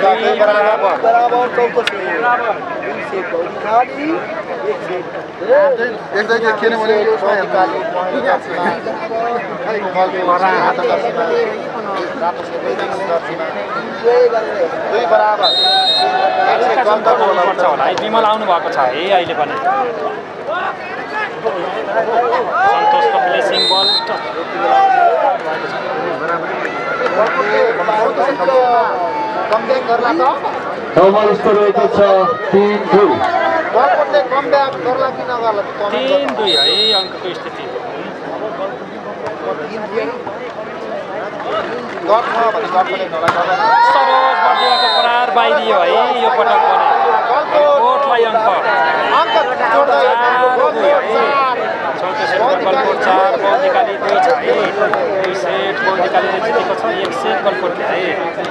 बराबर 1400 खाली किन भने दुई बराबर विमल आउनु भएको छ है अहिले पनि सन्तोषको प्लेसिङ बल नौमा स्कोर रहेको छ 3-2 3-2 है अङ्कको स्थिति सरोज बर्दियाको करार बाहिरियो है यो पटक पनि कोटलाई अङ्क 4 बौद्धिकाली 2 छ है 2 सेट बौद्धिकालीले जितेको छ 1 सेट गलकोटले है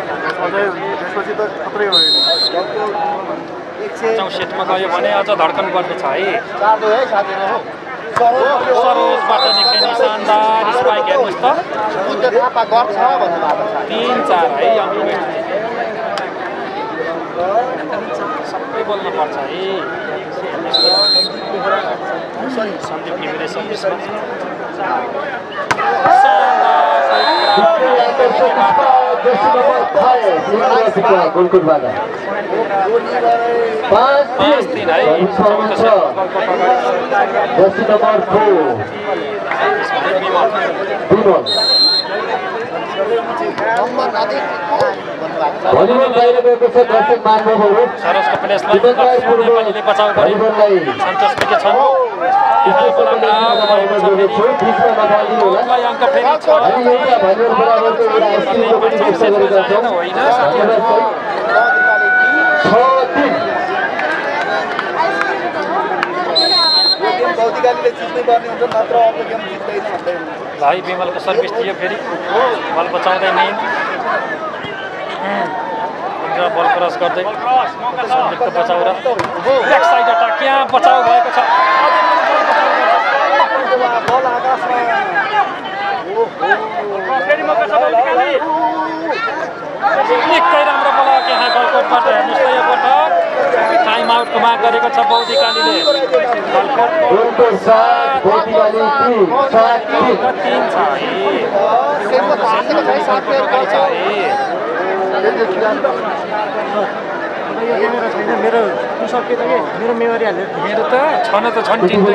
चौँ सेटमा गयो भने अझ धड्कन बढ्ने छ है सरोजबाट निकै नै शानदार स्पाइक हेर्नुहोस् त 3-4 है अङ्कको सबै बोल्न पर्छ है सन्दीप घिमिरे सर्भिसमा गोलकोटबाट 5-3 है जर्सी नम्बर 4 भलिबल बाहिर गएको छ दर्शक महानुभावहरू सरसको प्लेसलाई नेपालीले बचाउ गरे सन्तोष के छ अङ्क फेरि छ भाइ विमलको सर्भिस थियो फेरि बल बचाउँदै मेन बल क्रस गर्दै सन्दीपको बचाउ र ब्याक साइड अट्याक यहाँ बचाउ भएको छ निकै राम्रो ब्लक यहाँ गलकोटबाट हेर्नुहोस् त यो पटक टाइम आउटको माग गरेको छ बौद्धिकालीले मेरो सके त मेरो मेमोरी हाल्यो मेरो त छन त छन् टिमको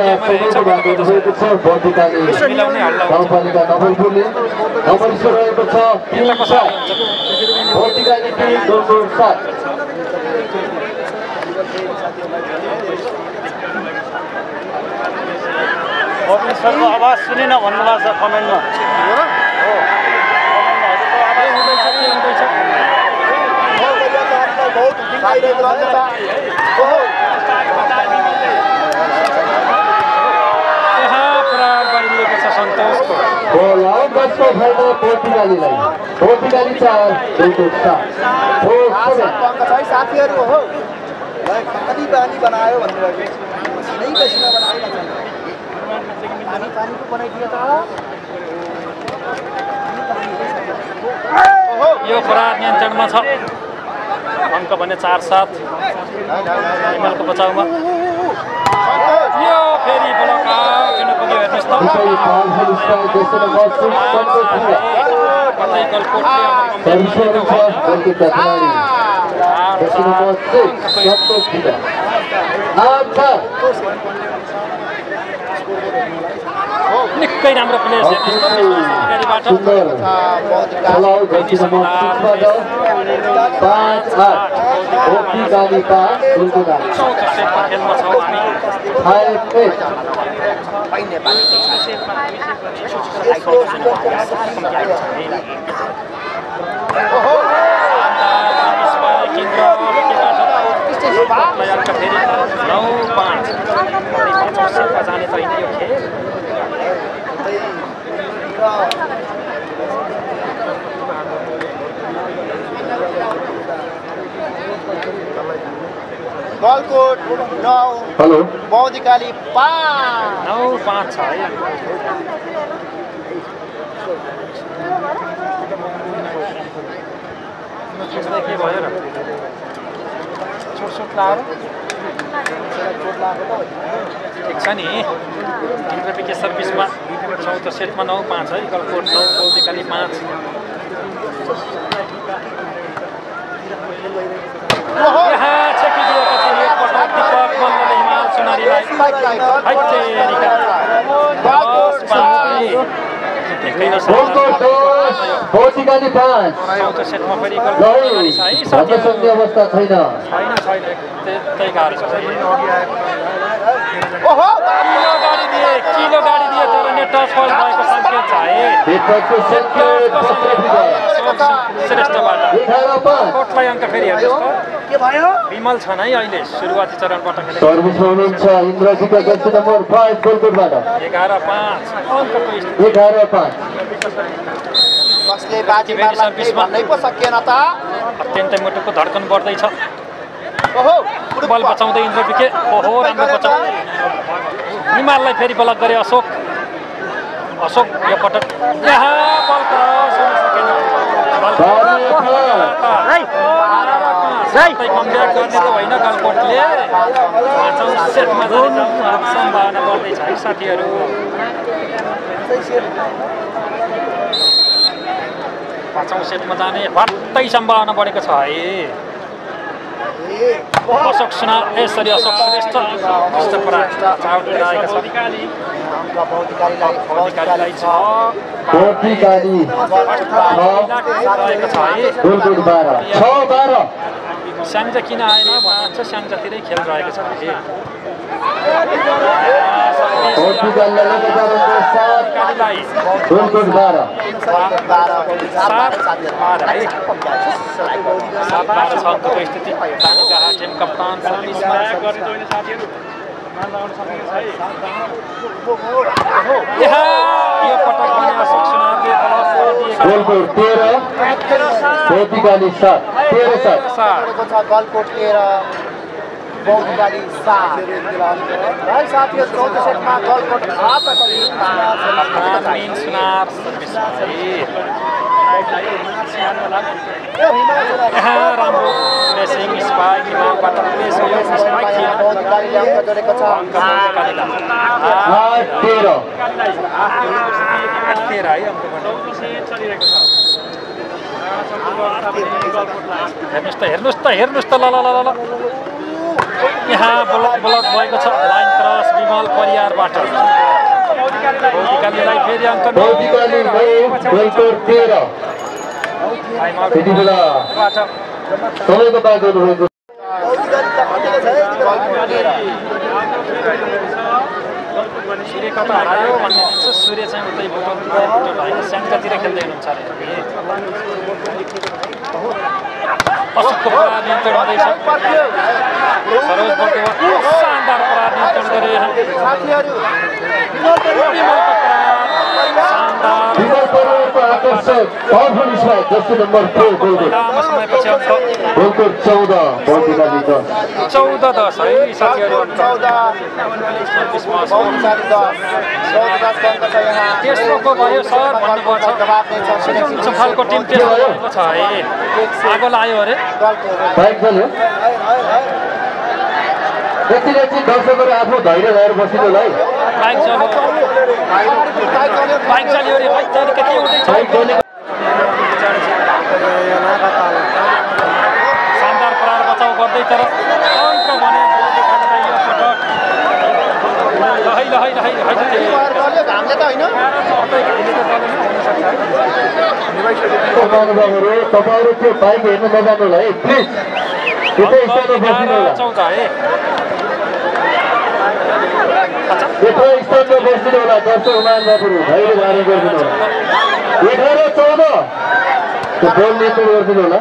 मिलाउने हल्ला गाउँपालिका नवलपुरले नम्बर स्कोर रहेको छ 3-7 बौद्धिकाली टिम गोलकोट 7 सरको आवाज सुनेन भन्नुभएको छ कमेन्टमा सन्तोषको बौद्धिकाली 4 गोलकोट 7 साथीहरू हो खाली बानी बनायो भन्नुभएको नै पसिना बनाएका छन् पानीको बनाइदियो त यो खराब नियन्त्रणमा छ अङ्क भने 4-7 विमलको बचाउमा यो फेरि ब्लक आउट हुन पुग्यो हेर्नुहोस् त कतै निकै राम्रो प्लेस हेर्नुहोस् जाने त होइन यो खेल गलकोट 9 हेलो बौद्धिकाली 9-5 छ है के भयो र सुट लाएर ठिक छ नि इन्द्रपिके सर्भिसमा चौथो सेटमा 9-5 है गलकोट 9 बौद्धिकाली 5 यहाँ छेकिदिएका छन् एक पटक दीपक मल्लले हिमाल सुनारीलाई बौद्धिकाली 5 चौथो सेटमा फेरि अवस्था छैन त्यही गाह्रो छ किलो गाडी दिए तर नेट टच फल भएको सङ्केत छ है श्रेष्ठबाट कोटलाई अङ्क फेरि हेर्नुहोस् विमल छन् है अहिले सुरुवाती चरणबाट सर्भिसमा हुनुहुन्छ इन्द्रजीका जर्सी नम्बर 5 गोलकोटबाट 11-5 अङ्कको 11-5 कसले बाजी मार्ला भन्नै पो सकिएन त अत्यन्तै मुटुको धड्कन बढ्दैछ ओहो बल बचाउँदै इन्द्रपिके ओहो राम्रो बचाउ हिमाललाई फेरि ब्लक गरे अशोक यो पटक यहाँ बल क्रस हुन सकेन कमब्याक गर्ने त होइन गलकोटले 5औं सेटमा जाने सम्भावना बढ्दैछ है साथीहरू 5औं सेटमा जाने भट्टै सम्भावना बढेको छ है अशोक सुना यसरी अशोक श्रेष्ठ आएका छ बौद्धिकालीलाई छ स्याङ्जा किन आएन भन्छ स्याङ्जातिरै खेल रहेको छ कप्तान यो पटक बौद्धिकाली 7 गलकोट लिएर बौद्धिकाली 7 है साथीहरु चौथो सेटमा गलकोट हात राम्रो प्रेसिङ स्पाइक हिमालबाट प्रेस हो यो स्पाइक थियो बौद्धिकालीले अङ्क जोडेको छ 13 है अङ्कबाट हेर्नुहोस् त ल यहाँ ब्लक भएको छ लाइन क्रस विमल परियारबाट बौद्धिकालीलाई फेरि अङ्क सूर्य कता हरायो भन्ने दिन्छ सूर्य चाहिँ उतै बुटोल स्याङ्जातिर खेल्दै हुनुहुन्छ अरे अशोकको प्रहार नियन्त्रण हुँदैछ सरोज बर्देवा शानदार प्रहार नियन्त्रण गरे तेस्रोको भयो सर भन्नुभएको खालको टिम तेस्रो छ है आगो लाग्यो अरे एकछिन दर्शकहरू आफ्नो धैर्य भएर बसिनुलाई बाइक चल्यो अरे के हुँदैछ शानदार प्रहार बचाउ गर्दै तर अङ्क भने तपाईँहरू त्यो बाइक हेर्नु नजानु है प्लिज यतै स्थानमा बसिनु होला यत्रो स्थानमा बसिनु होला दर्शक महानुभावहरू धैर्य धारण गरिदिनु होला 11-14 त्यो बल नियन्त्रण गरिदिनु होला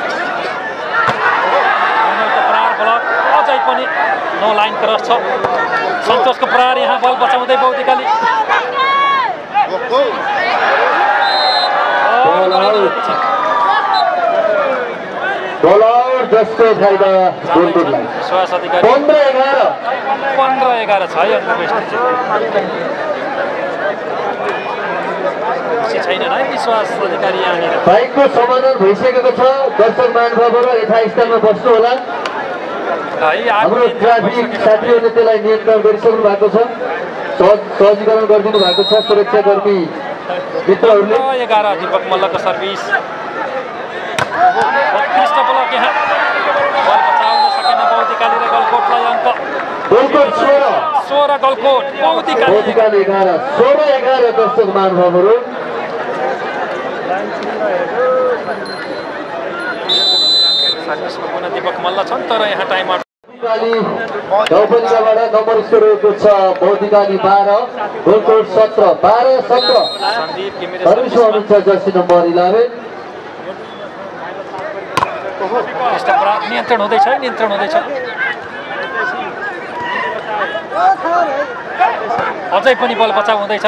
प्रहार ब्लक अझै पनि नो लाइन क्रस छ सन्तोषको प्रहार यहाँ बल बचाउँदै बौद्धिकाली बलर जसको फाइदा गोलकोटलाई विश्वास अधिकारी 15-11 छ है अङ्कको स्थिति छैन है विश्वास अधिकारी यहाँनिर बाइकको समाधान भइसकेको छ दर्शक महानुभावहरू यथास्थलमा बस्नु होला हाम्रो ट्राफिक साथीहरूले त्यसलाई नियन्त्रण गरिसक्नु भएको छ, सहजीकरण गरिदिनु भएको छ सुरक्षाकर्मी मित्रहरूले। 11 दीपक मल्लको सर्भिस उत्कृष्ट ब्लक यहाँ बल बचाउन सकेन बौद्धिकाली र गलकोटलाई अङ्क। गलकोट 16 गलकोट बौद्धिकाली 11 16-11 दर्शक महानुभावहरू। सर्भिसमा पुनः दीपक मल्ल छन् तर यहाँ टाइम आउट। नौपन्जाबाट नम्बर स्कोर रहेको छ बौद्धिकाली 12 गलकोट 17 12-17 सन्दीप घिमिरे सर्भिसमा हुनुहुन्छ जर्सी नम्बर 11। नियन्त्रण हुँदैछ अझै पनि बल बचाउ हुँदैछ। ल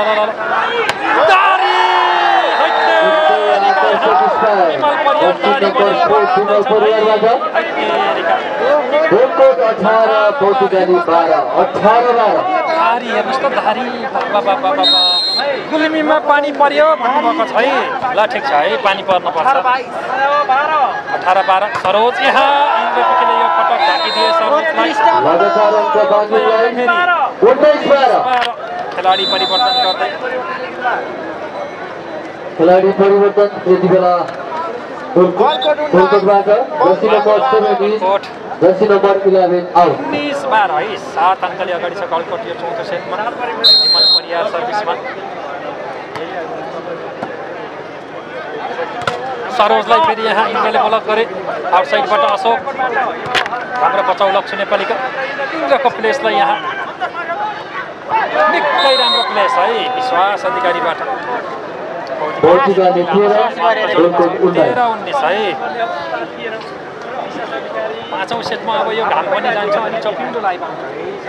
गलकोट 18 बौद्धिकाली 12 18-12 धारी हेर्नुहोस् त धारी गुल्मीमा पानी पर्यो भन्नुभएको छ है। ल ठिक छ है पानी पर्न पर्छ। 18-12 सरोज यहाँ इन्द्रपिकेले यो पटक ढाकिदिए सरोजलाई। लगातार अङ्क बाँकीलाई 19-12 खेलाडी परिवर्तन गर्दै खेलाडी परिवर्तन यति बेला गलकोटबाट jersey number 17 jersey number 11 out. 19-12 है 7 अङ्कले अगाडि छ गलकोट यो चौथो सेटमा। विमल परियार सर्भिसमा सरोजलाई फेरि यहाँ इन्द्रले ब्लक गरे आउटसाइडबाट अशोक। राम्रो बचाउ लक्ष्य नेपालीको इन्द्रको प्लेसलाई यहाँ निकै राम्रो प्लेस है विश्वास अधिकारीबाट। बौद्धिकाली 13 गलकोट 19 है। पाँचौँ सेटमा अब यो घाम पनि जान्छ अनि चौकिलो लाइभ आउँछ।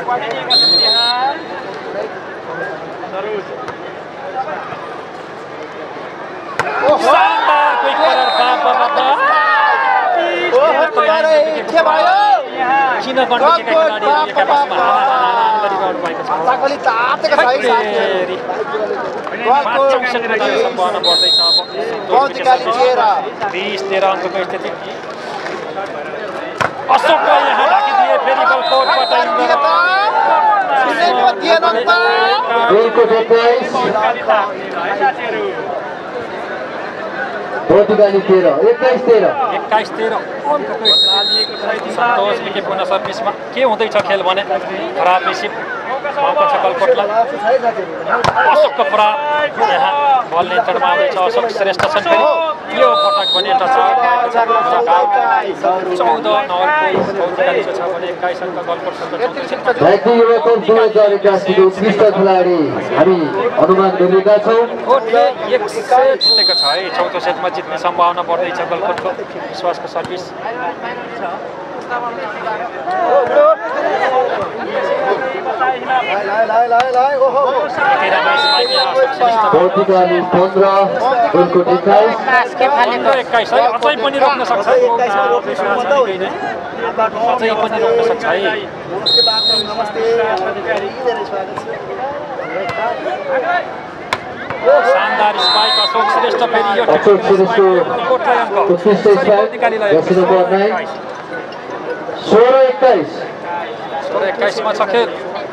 किन गण्डकीका खेलाडीहरू एकापसमा हानाहान गरिरहनु भएको छ। पाँचौँ सेटमा सम्भावना बढ्दैछ अब 20-13 अङ्कको स्थिति। अशोकलाई यहाँ ढाकिदिए फेरि गलकोटबाट बौद्धिकाली 13 21-13 सन्तोष विके पुनः सर्भिसमा के हुँदैछ खेल भने खराब रिसिभ भएको छ गलकोटलाई। अशोकको खराब यहाँ बल नियन्त्रणमा आउँदैछ अशोक श्रेष्ठ छन् फेरि यो पटक पनि टच आउट 14 नवलपुर बौद्धिकालीको छ भने 21 अङ्क गलकोटसँग 2081 उत्कृष्ट खेलाडी हामी अनुमान गरेका छौँ। कोटले एक सेट जितेको छ है। चौथो सेटमा जित्ने सम्भावना बढ्दैछ गलकोटको विश्वासको सर्भिस। बौद्धिकाली 15 गलकोट 21 है। अझै पनि रोक्न सक्छ अझै पनि रोक्न सक्छ है। शानदार स्पाइक अशोक श्रेष्ठ फेरि यो अशोक श्रेष्ठ उत्कृष्ट स्पाइक जर्सी नम्बर 9 16-21 मा छ खेल।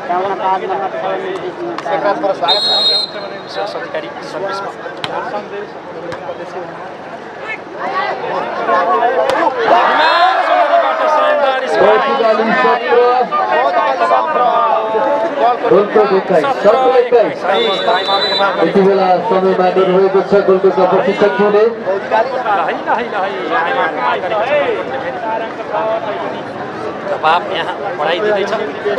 विश्वास अधिकारी सर्भिसमा बौद्धिकाली 17 यति बेला समय मागेर रहेको छ गलकोटका प्रशिक्षकहरूले। दबाब यहाँ बढाइदिँदैछ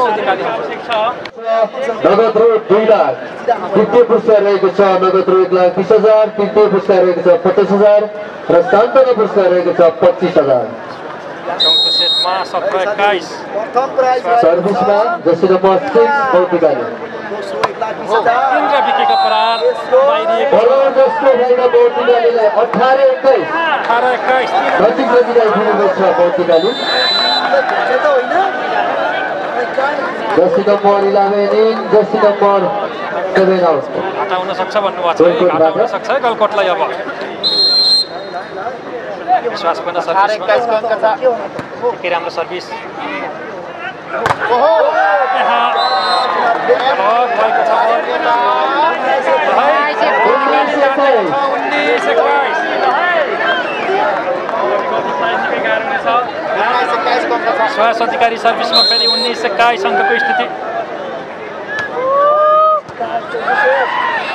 नगद रु 2 लाख द्वितीय पुरस्कार रहेको छ। नगद रु 1,20,000 तृतीय पुरस्कार रहेको छ 50,000 र सान्त्वना पुरस्कार रहेको छ 25,000। चौथो सेटमा 17-21 सर्भिसमा जर्सी नम्बर 6 बौद्धिकाली इन्द्र विकेको परार जसको भएर बौद्धिकालीलाई 18-21 नजिक आइपुगेको छ बौद्धिकाली। Jersey number 11 in jersey number 7 out हटाउन सक्छ भन्नुभएको छ। हटाउन सक्छ गलकोटलाई अब विश्वास पुनः अठार सर्भिसमा 21 को अंक छ निकै राम्रो सर्भिस ओहो यहाँ भएको छ बल 19-21 को अंक छ सुहास अधिकारी सर्भिसमा फेरि 19-21 अङ्कको स्थिति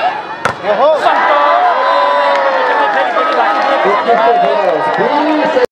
ओहो सन्तोष